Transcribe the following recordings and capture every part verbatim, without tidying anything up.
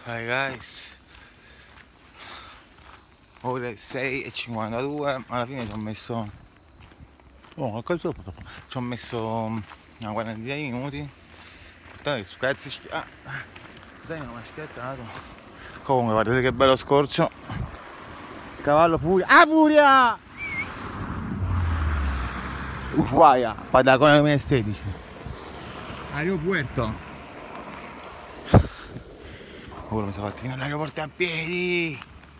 Hi guys, ore sei e cinquantadue, alla fine ci ho messo oh, ci ho messo una quarantina di minuti. Dai, scherzi, ah, dai, non mi ha scherzato. Comunque guardate che bello scorcio. Il cavallo Furia. Ah, Furia! Ushuaia, Patagona duemilasedici. Aeropuerto. Ora mi sono fatto fino all'aeroporto a piedi.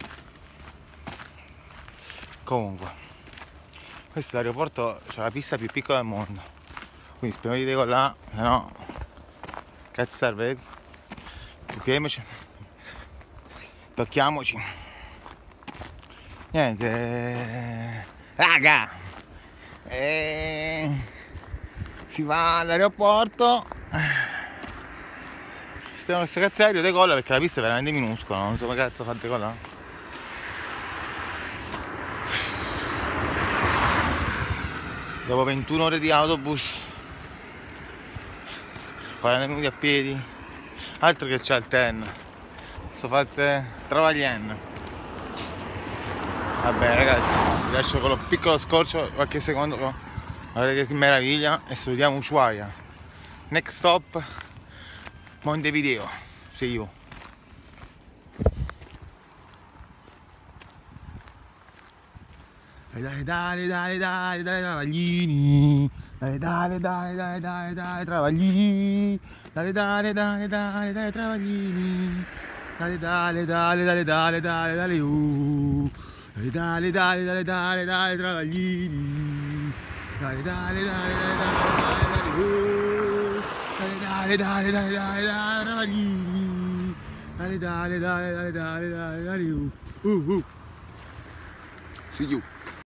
Comunque, questo è l'aeroporto, c'è la pista più piccola del mondo. Quindi speriamo di decollare, se no cazzo serve. Tocchiamoci. Tocchiamoci. Niente. Raga! E... si va all'aeroporto. Speriamo che sto cazzo aereo decolla perché la pista è veramente minuscola, non so come cazzo fa decollare. Dopo ventuno ore di autobus, quaranta minuti a piedi, altro che c'è il ten, sono fatte travaglienne. Vabbè ragazzi, vi lascio con lo piccolo scorcio qualche secondo, guardate che meraviglia, e salutiamo Ushuaia. Next stop Montevideo, see you. Dale, dale, dale, dale, dale, travaglini. Dale, dale, dale, dale, dale, dale, travaglini. Dale, dale, dale, dale, dale, travaglini. Dale, dale, dale, dale, dale, dale, dale, uh. Dale, dale, dale, dale, dale, dale, travaglini. Dale, dale, dale, dale, dale, dale, uh. Dale, dale, dale, dale, dale, dale, travaglini. Dale, dale, dale, dale, dale, dale, dale, uh. Uh, uh. See you.